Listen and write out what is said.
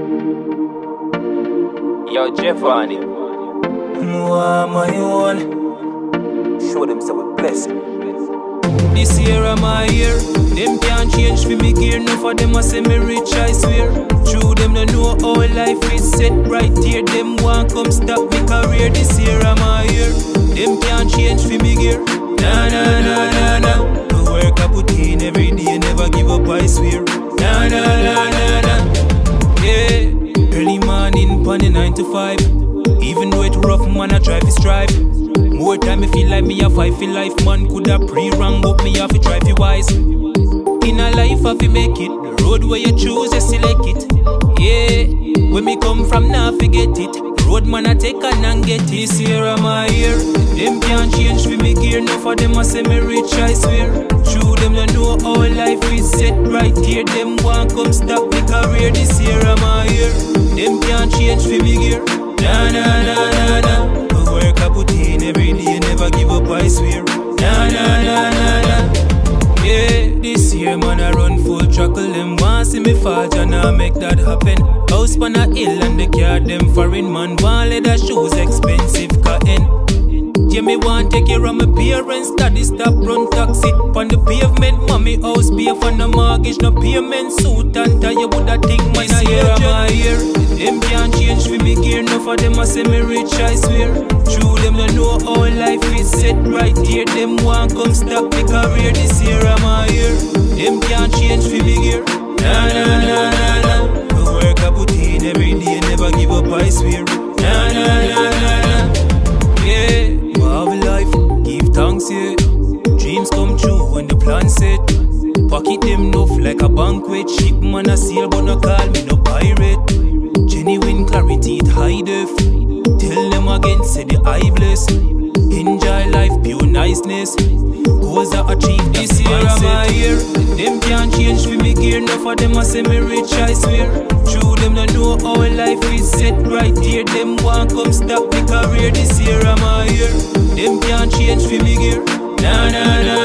Yo, Jeff on it. My own. Show them some blessing. This year I'm my year. Them can't change for me gear. No for them I say me rich, I swear. True, them no know how life is set right here. Them want come stop me career. This year I'm my year. Them can't change for me gear. Nah, nah, nah, nah, nah. The work I put in every day, never give up, I swear. Nah, nah, nah, nah, nah. Yeah, early morning, pon the 9 to 5. Even though it rough, man, I try to strive. More time I feel like me a fight for life. Man coulda pre-rang, but me have to try to wise. In a life I fi make it. The road where you choose, you select it. Yeah, where me come from now forget it. Road man I take and get it. This year I'm my year. Them can't change for me gear. No for them I say me rich, I swear. True, them no know how life is set right here. Them want come stop me career. This year I'm my year. Them can't change for me gear. Nah, nah, nah, nah, nah. The work I put in every day, never give up, I swear. Nah, nah, nah, nah, nah. Yeah, this year man I run full truckle. Them want see me fall, and I make that happen. House pan a hill and the car them foreign. Man want leather shoes, expensive cotton. Yeah, me want take care of my parents. Daddy stop run taxi on the pavement. Mommy house pay for no mortgage, no payment. Suit and tie, you woulda think man a year of my year. Them can't change for me gear. No for them I say me rich, I swear. True, them no know how life is set right here. Them want come stop me career. This year of my year. Them can't change for me gear. Nah, nah, nah, nah, nah. The work I put in every day, never give up, I swear. Nah, nah, nah, nah, nah. Yeah, have life, give thanks, yeah. Dreams come true when the plan set. Pocket them enough like a banquet. Ship man a sail but no call me no pirate. Genuine clarity it high def. Tell them again say the eye bless. Enjoy life pure niceness. Goals are achieved this year of my year. Them can't change for me gear. No for them I say me rich, I swear. True, them no know how life is set right here. Them want come stop me career. This year of my year. Them can't change for me gear. Nah, nah, nah.